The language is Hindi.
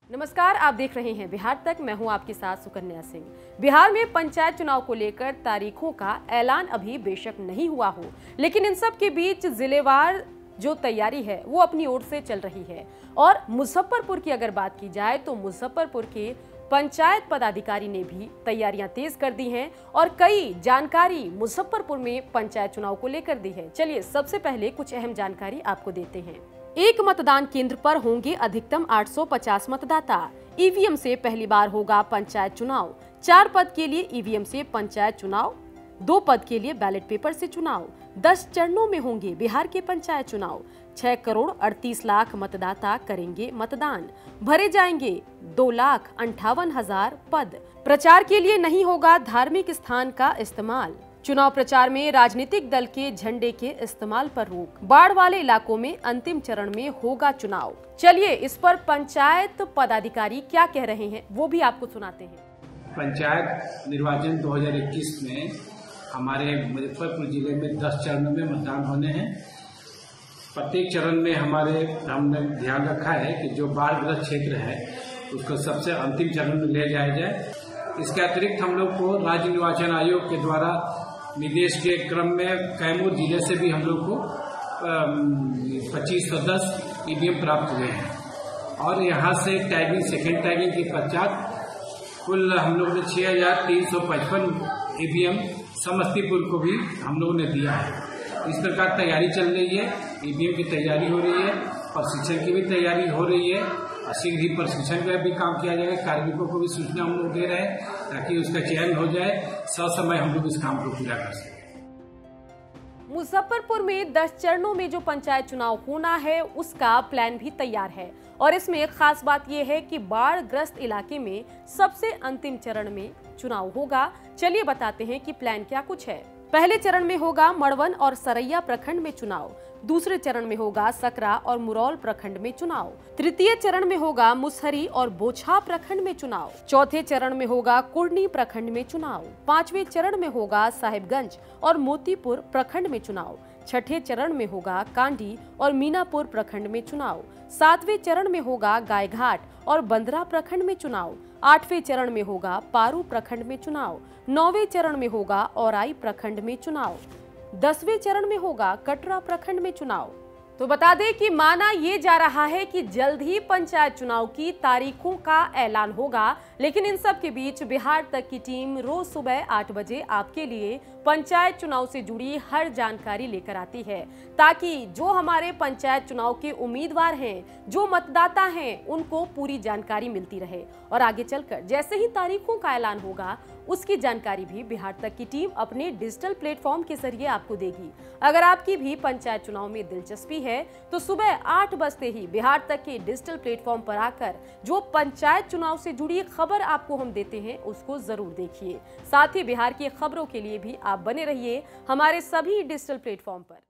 नमस्कार, आप देख रहे हैं बिहार तक। मैं हूं आपके साथ सुकन्या सिंह। बिहार में पंचायत चुनाव को लेकर तारीखों का ऐलान अभी बेशक नहीं हुआ हो, लेकिन इन सब के बीच जिलेवार जो तैयारी है वो अपनी ओर से चल रही है। और मुजफ्फरपुर की अगर बात की जाए तो मुजफ्फरपुर के पंचायत पदाधिकारी ने भी तैयारियां तेज कर दी हैं और कई जानकारी मुजफ्फरपुर में पंचायत चुनाव को लेकर दी है। चलिए सबसे पहले कुछ अहम जानकारी आपको देते हैं। एक मतदान केंद्र पर होंगे अधिकतम 850 मतदाता। ईवीएम से पहली बार होगा पंचायत चुनाव। 4 पद के लिए ईवीएम से पंचायत चुनाव, 2 पद के लिए बैलेट पेपर से चुनाव। 10 चरणों में होंगे बिहार के पंचायत चुनाव। 6 करोड़ 38 लाख मतदाता करेंगे मतदान। भरे जाएंगे 2,58,000 पद। प्रचार के लिए नहीं होगा धार्मिक स्थान का इस्तेमाल। चुनाव प्रचार में राजनीतिक दल के झंडे के इस्तेमाल पर रोक। बाढ़ वाले इलाकों में अंतिम चरण में होगा चुनाव। चलिए इस पर पंचायत पदाधिकारी क्या कह रहे हैं वो भी आपको सुनाते हैं। पंचायत निर्वाचन 2021 में हमारे मुजफ्फरपुर जिले में 10 चरणों में मतदान होने हैं। प्रत्येक चरण में हमने ध्यान रखा है कि जो बाढ़ग्रस्त क्षेत्र है उसको सबसे अंतिम चरण में ले जाया जाए। इसके अतिरिक्त हम लोग को राज्य निर्वाचन आयोग के द्वारा निर्देश के क्रम में कैमूर जिले से भी हम लोग को 2510 ईवीएम प्राप्त हुए हैं और यहाँ से टैगिंग सेकेंड टैगिंग के पश्चात कुल हम लोग ने 6,355 ईवीएम समस्तीपुर को भी हम लोगों ने दिया है। इस प्रकार तैयारी चल रही है, ईवीएम की तैयारी हो रही है, प्रशिक्षण की भी तैयारी हो रही है और शीघ्र ही प्रशिक्षण का भी काम किया जाएगा। कार्मिकों को भी सूचना हम लोग दे रहे हैं ताकि उसका चयन हो जाए, ससमय हम लोग इस काम को पूरा कर सकें। मुजफ्फरपुर में 10 चरणों में जो पंचायत चुनाव होना है उसका प्लान भी तैयार है और इसमें खास बात यह है कि बाढ़ग्रस्त इलाके में सबसे अंतिम चरण में चुनाव होगा। चलिए बताते हैं कि प्लान क्या कुछ है। पहले चरण में होगा मड़वन और सरैया प्रखंड में चुनाव। दूसरे चरण में होगा सकरा और मुरौल प्रखंड में चुनाव। तृतीय चरण में होगा मुसहरी और बोछा प्रखंड में चुनाव। चौथे चरण में होगा कुर्नी प्रखंड में चुनाव। 5वें चरण में होगा साहिबगंज और मोतीपुर प्रखंड में चुनाव। 6ठे चरण में होगा कांडी और मीनापुर प्रखंड में चुनाव। 7वें चरण में होगा गायघाट और बंदरा प्रखंड में चुनाव। 8वें चरण में होगा पारू प्रखंड में चुनाव। 9वें चरण में होगा औराई प्रखंड में चुनाव। 10वें चरण में होगा कटरा प्रखंड में चुनाव। तो बता दें कि माना ये जा रहा है कि जल्द ही पंचायत चुनाव की तारीखों का ऐलान होगा, लेकिन इन सब के बीच बिहार तक की टीम रोज सुबह 8 बजे आपके लिए पंचायत चुनाव से जुड़ी हर जानकारी लेकर आती है ताकि जो हमारे पंचायत चुनाव के उम्मीदवार हैं, जो मतदाता हैं, उनको पूरी जानकारी मिलती रहे और आगे चलकर जैसे ही तारीखों का ऐलान होगा उसकी जानकारी भी बिहार तक की टीम अपने डिजिटल प्लेटफॉर्म के जरिए आपको देगी। अगर आपकी भी पंचायत चुनाव में दिलचस्पी है तो सुबह 8 बजते ही बिहार तक के डिजिटल प्लेटफॉर्म पर आकर जो पंचायत चुनाव से जुड़ी खबर आपको हम देते हैं उसको जरूर देखिए। साथ ही बिहार की खबरों के लिए भी आप बने रहिए हमारे सभी डिजिटल प्लेटफॉर्म पर।